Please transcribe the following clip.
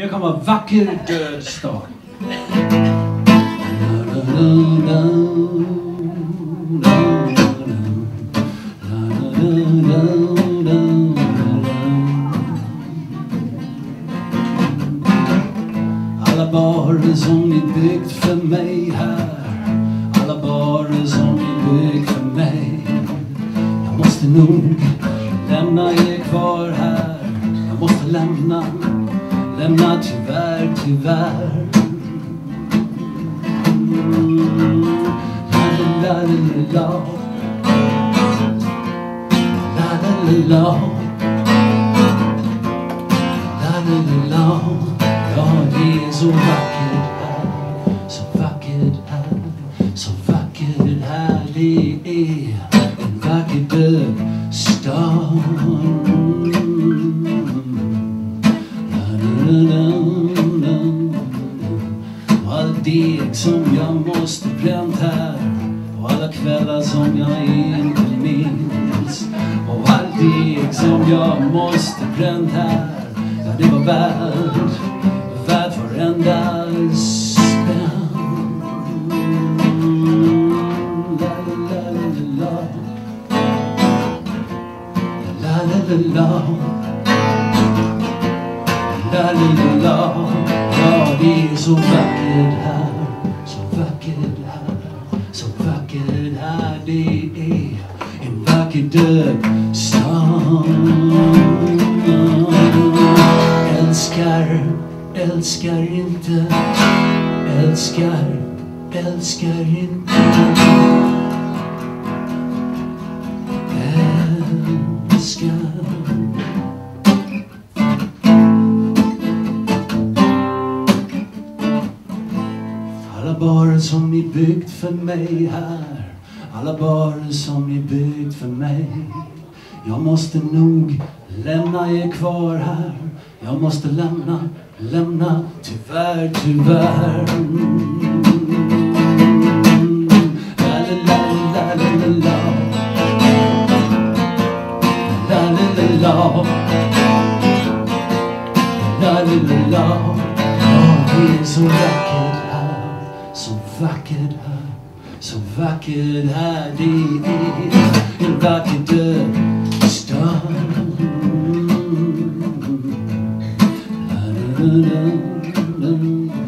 Här kommer Vacker död stad. Alla barer som ni byggt för mig här, alla barer som ni byggt för mig. Jag måste nog lämna er kvar här. Jag måste lämna tyvärr, tyvärr. La la la la la la. Ja, det är så vackert här, så vackert här, så vackert här. Det är en vacker död stad. Och all deg som jag måste bränt här, och alla kvällar som jag inte minns, och all deg som jag måste bränt här, ja, det var värt varenda spänn. La la la la la la la la la. Ja, det är så vackert här, så vackert här, så vackert här. Det är en vacker död stad. Älskar inte, älskar inte, älskar. Alla barer som ni byggt för mig här, alla barer som ni byggt för mig. Jag måste nog lämna er kvar här. Jag måste lämna tyvärr, tyvärr. La la la la la la la la la la la. Ja, det är så vackert här, så vackert här, så vackert här. Det är en vacker död stad. La la la la.